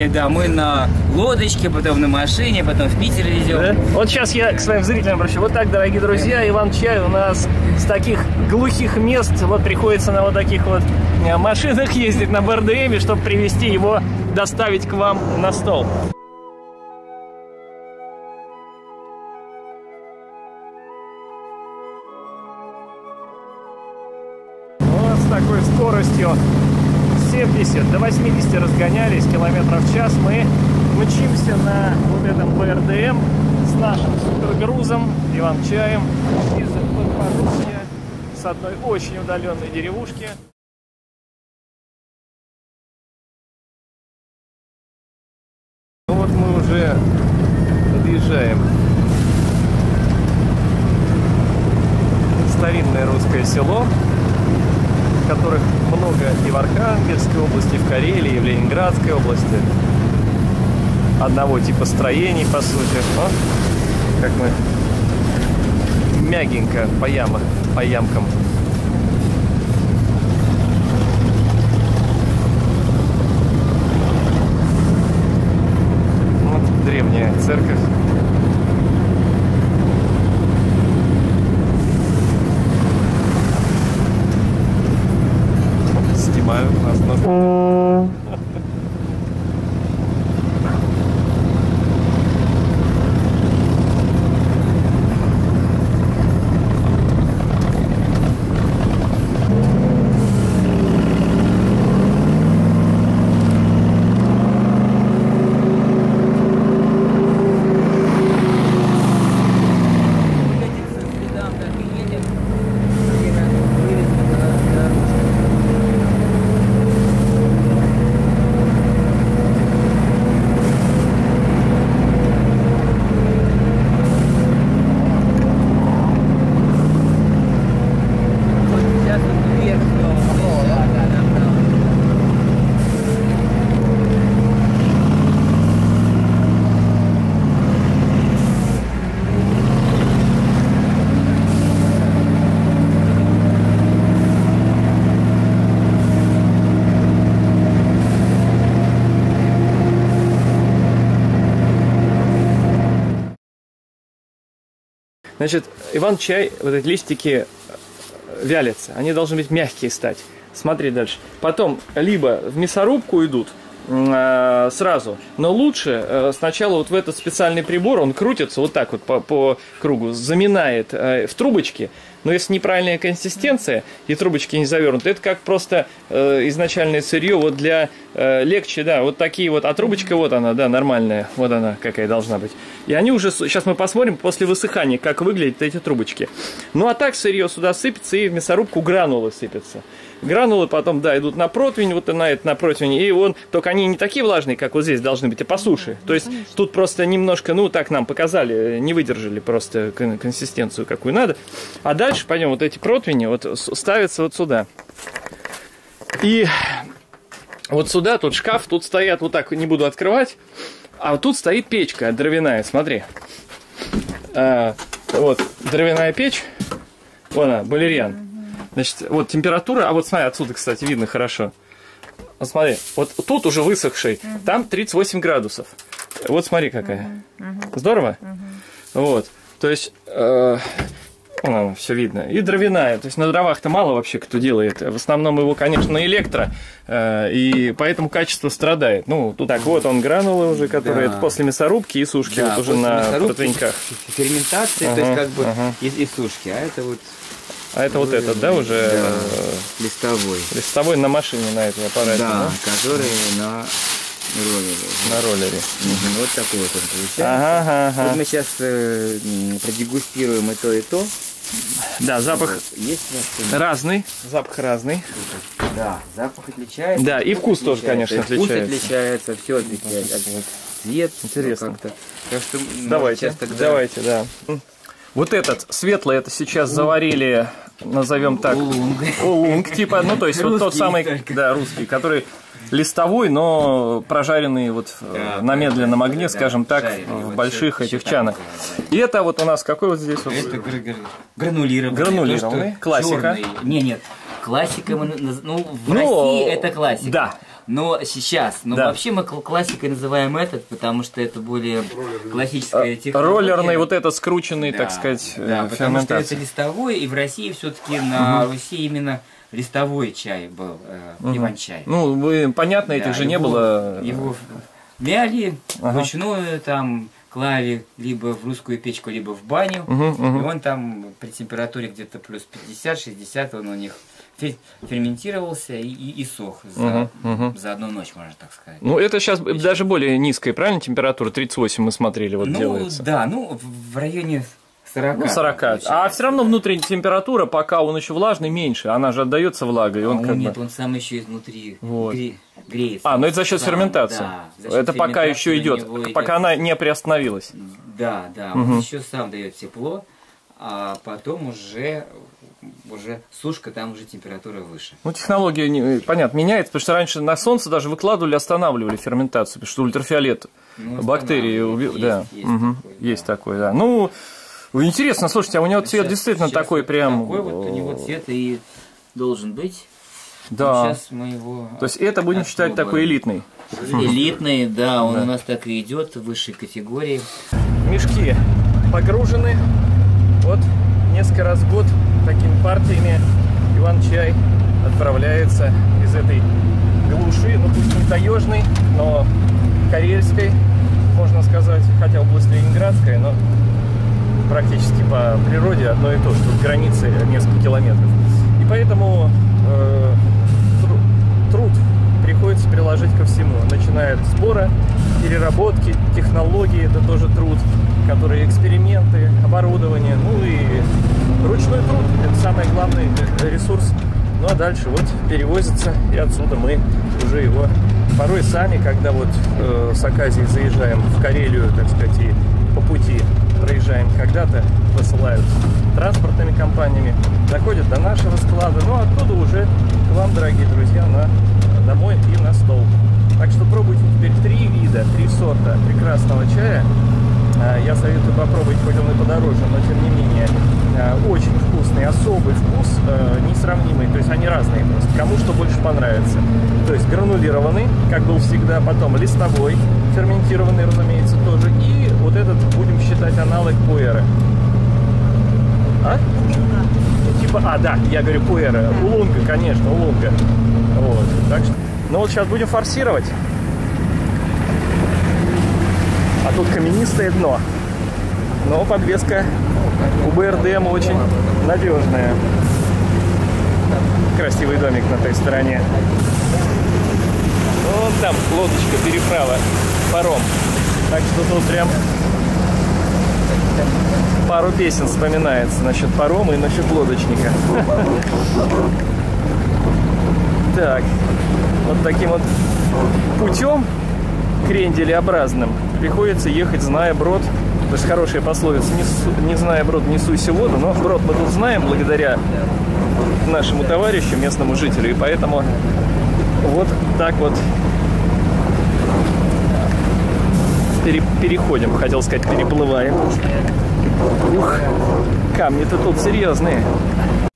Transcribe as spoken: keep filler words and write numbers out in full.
Да, мы на лодочке, потом на машине, потом в Питер везем. Да? Вот сейчас я к своим зрителям обращаюсь. Вот так, дорогие друзья, Иван-чай у нас с таких глухих мест, вот приходится на вот таких вот машинах ездить на бэ эр дэ эме, чтобы привезти его, доставить к вам на стол. Вот с такой скоростью семьдесят до восьмидесяти разгонялись километров в час. Мы мчимся на вот этом бэ эр дэ эм с нашим супергрузом, Иван-чаем из Подпорожья, с одной очень удаленной деревушки. Вот мы уже подъезжаем. Старинное русское село, которых много и в Архангельской области, и в Карелии, и в Ленинградской области. Одного типа строений, по сути. О, как мы мягенько по ямам, по ямкам. Вот древняя церковь. Снимают нас на... Значит, Иван-чай, вот эти листики вялятся, они должны быть мягкие стать. Смотри дальше. Потом либо в мясорубку идут э, сразу, но лучше э, сначала вот в этот специальный прибор, он крутится вот так вот по, по кругу, заминает э, в трубочке. Но если неправильная консистенция и трубочки не завернуты, это как просто э, изначальное сырье вот для э, легче, да, вот такие вот, а трубочка вот она, да, нормальная, вот она какая должна быть. И они уже, сейчас мы посмотрим после высыхания, как выглядят эти трубочки. Ну а так сырье сюда сыпется и в мясорубку гранулы сыпятся. Гранулы потом, да, идут на противень, вот на это, на противень, и он, только они не такие влажные, как вот здесь должны быть, а по суше. То есть тут просто немножко, ну так нам показали, не выдержали просто консистенцию, какую надо. А дальше, пойдем, вот эти противни вот ставятся вот сюда. И вот сюда, тут шкаф, тут стоят, вот так не буду открывать, а вот тут стоит печка дровяная, смотри. А, вот, дровяная печь, вон она, балерьян. Значит, вот температура, а вот смотри, отсюда, кстати, видно хорошо. Вот смотри, вот тут уже высохший, uh-huh. там тридцать восемь градусов. Вот смотри какая. Uh-huh. Uh-huh. Здорово? Uh-huh. Вот, то есть, э, вон, все видно. И дровяная, то есть на дровах-то мало вообще кто делает. В основном его, конечно, на электро, э, и поэтому качество страдает. Ну, тут так вот он гранулы уже, которые да. после мясорубки и сушки, да, вот уже на противеньках. Ферментации, uh-huh. то есть как бы uh-huh. и, и сушки, а это вот... А это вот этот, да, уже? Да, листовой. Листовой на машине, на этой аппарате, да? Да, который на роллере. На роллере. Угу, вот такой вот он получается. Ага, ага. Вот мы сейчас э, продегустируем и то, и то. Да, запах вот. Есть разный, запах разный. Да, запах отличается. Да, и вкус, вкус тоже, конечно, отличается. Вкус отличается, все отличается. Цвет. Интересно. Так что, давайте, тогда... давайте, да. Вот этот светлый, это сейчас заварили, назовем так, улунг, типа, ну то есть вот тот самый, да, русский, который листовой, но прожаренный вот да, на медленном огне, скажем так, в больших этих чанах. И это вот у нас какой вот здесь вот? Это гранулированный. Гранулированный, классика. Не, нет, классика, ну в ну, России это классика. Да. Но сейчас, но Да. вообще мы кл- классикой называем этот, потому что это более классическая технология. Роллерный, вот это скрученный, Да, так сказать, да, э, потому что ферментация. это листовой, и в России все-таки на Руси именно листовой чай был, э, иван-чай. Ну, вы, понятно, Да, этих же не его- было. Его мяли Ага. вручную, там клали либо в русскую печку, либо в баню. Мгм, мгм. И он там при температуре где-то плюс пятьдесят-шестьдесят он у них фе- ферментировался и, и, и сох за, Мгм, мгм. за одну ночь, можно так сказать. Ну, это сейчас даже более низкая, правильно, температура? тридцать восемь мы смотрели, вот ну, делается. да, ну, в в районе сорока. Ну, сорок. А получается. все равно внутренняя температура, пока он еще влажный, меньше. Она же отдается влагой. и А Он он как нет, бы... он сам еще изнутри Вот. гре- греется. А, ну это за счет Сам, ферментации. да, за счет Это пока ферментации еще у идет, него идет- пока она не приостановилась. Да, да, Мгм. он еще сам дает тепло, а потом уже, уже сушка, там уже температура выше. Ну, технология, не- понятно, меняется, потому что раньше на солнце даже выкладывали, останавливали ферментацию, потому что ультрафиолет, Ну, бактерии, останавливает. уби- да, Есть- есть мгм, такое, есть да. такое, да. Ну, интересно, слушайте, а у него цвет Щас- действительно щас такой вот прям... Такой вот у него цвет и должен быть. Да, Сейчас мы его то есть это будем считать такой элитный. элитный, да, он Да. у нас так и идет в высшей категории. Мешки погружены, вот несколько раз в год такими партиями Иван-чай отправляется из этой глуши, ну пусть не таежной, но карельской, можно сказать, хотя область Ленинградская, но практически по природе одно и то же, тут границы несколько километров. И поэтому э, тру- труд приходится приложить ко всему, начиная от сбора, переработки, технологии, это тоже труд, которые эксперименты, оборудование, ну и ручной труд, это самый главный ресурс. Ну а дальше вот перевозится, и отсюда мы уже его порой сами, когда вот э, с Аказии заезжаем в Карелию, так сказать, и по пути проезжаем, когда-то посылают транспортными компаниями, доходят до нашего склада, ну а оттуда уже к вам, дорогие друзья, на домой и на стол. Так что пробуйте теперь три вида, три сорта прекрасного чая. Я советую попробовать, хоть он и подороже, но тем не менее очень вкусный, особый вкус, несравнимый. То есть они разные просто, кому что больше понравится. То есть гранулированный, как был всегда, потом листовой, ферментированный, разумеется, тоже. И вот этот, будем считать, аналог пуэры. А? Ну, типа, а, да, я говорю пуэра. Улунга, конечно, улунга. Вот, так что... Ну вот сейчас будем форсировать. А тут каменистое дно. Но подвеска у бэ эр дэ эм очень надежная. Красивый домик на той стороне. Вон там лодочка, переправа, паром. Так что тут прям пару песен вспоминается насчет парома и насчет лодочника. Так, вот таким вот путем кренделеобразным приходится ехать, зная брод. То есть хорошая пословица, не, су, не зная брод, не суйся в воду. Но брод мы тут знаем благодаря нашему товарищу, местному жителю. И поэтому вот так вот пере, переходим, хотел сказать, переплываем. Ух, камни-то тут серьезные.